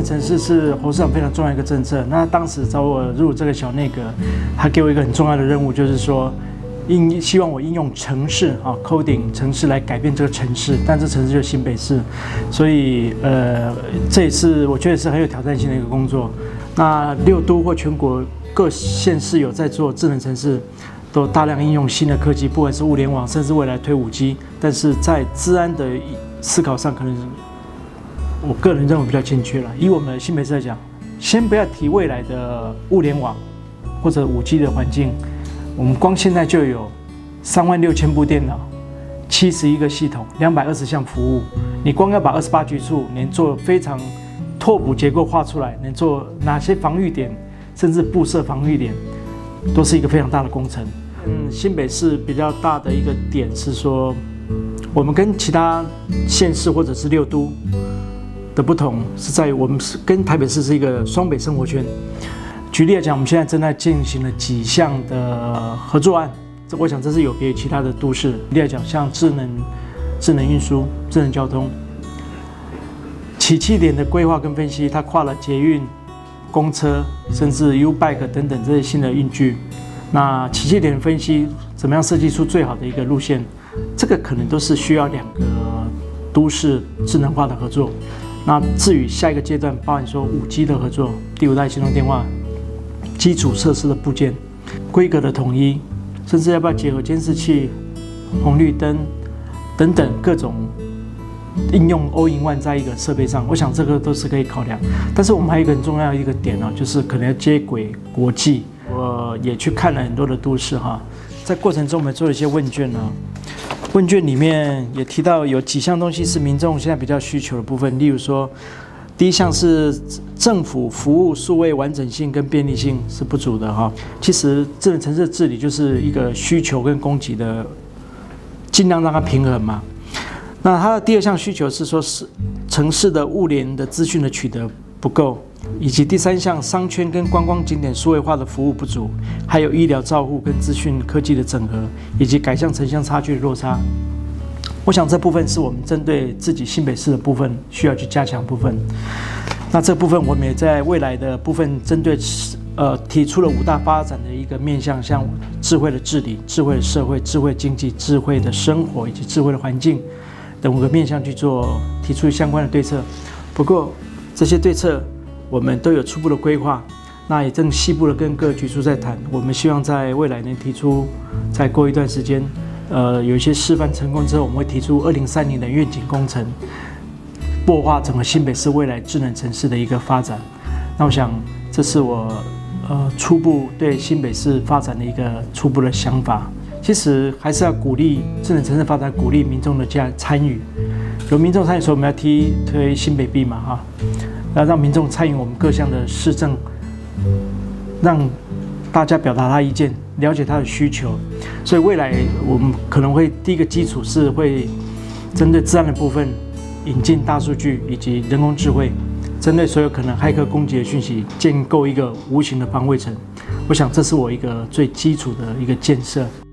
城市是侯市长非常重要一个政策。那当时找我入这个小内阁，他给我一个很重要的任务，就是说，希望我应用程式coding 程式来改变这个城市，但这城市就是新北市，所以这也是我觉得是很有挑战性的一个工作。那6都或全国各县市有在做智能城市，都大量应用新的科技，不管是物联网，甚至未来推5G，但是在治安的思考上，可能我个人认为比较欠缺了。以我们新北市来讲，先不要提未来的物联网或者5G 的环境，我们光现在就有36000部电脑、71个系统、220项服务。你光要把28局处能做非常拓扑结构画出来，能做哪些防御点，甚至布设防御点，都是一个非常大的工程。新北市比较大的一个点是说，我们跟其他县市或者是6都的不同，是在于我们是跟台北市是一个双北生活圈。举例来讲，我们现在正在进行了几项的合作案，我想这是有别于其他的都市。举例来讲，像智能运输、智能交通、起讫点的规划跟分析，它跨了捷运、公车，甚至 U-Bike 等等这些新的运具。那起讫点分析怎么样设计出最好的一个路线，这个可能都是需要2个都市智能化的合作。那至于下一个阶段，包含说5G 的合作、第5代行动电话、基础设施的部件、规格的统一，甚至要不要结合监视器、红绿灯等等各种应用 all in one 在一个设备上，我想这个都是可以考量。但是我们还有一个很重要的一个点就是可能要接轨国际。我也去看了很多的都市在过程中我们做了一些问卷问卷里面也提到有几项东西是民众现在比较需求的部分，例如说，第一项是政府服务数位完整性跟便利性是不足的其实智能城市治理就是一个需求跟供给的，尽量让它平衡嘛。那它的第2项需求是说，城市的物联的资讯的取得不够，以及第3项商圈跟观光景点数位化的服务不足，还有医疗照护跟资讯科技的整合，以及改善城乡差距的落差。我想这部分是我们针对自己新北市的部分需要去加强部分。那这部分我们也在未来的部分针对提出了5大发展的一个面向，像智慧的治理、智慧的社会、智慧经济、智慧的生活以及智慧的环境等5个面向去提出相关的对策。不过这些对策我们都有初步的规划，那也正细部的跟各局处在谈。我们希望在未来能提出，再过一段时间，有一些示范成功之后，我们会提出2030的愿景工程，擘画整个新北市未来智能城市的一个发展。那我想这是我初步对新北市发展的一个初步的想法。其实还是要鼓励智能城市发展，鼓励民众的参与。有民众参与的时候，我们要推新北币嘛要让民众参与我们各项的施政，让大家表达他意见，了解他的需求。所以未来我们可能会第一个基础是会针对治安的部分，引进大数据以及人工智慧，针对所有可能骇客攻击的讯息，建构一个无形的防卫层。我想这是我一个最基础的一个建设。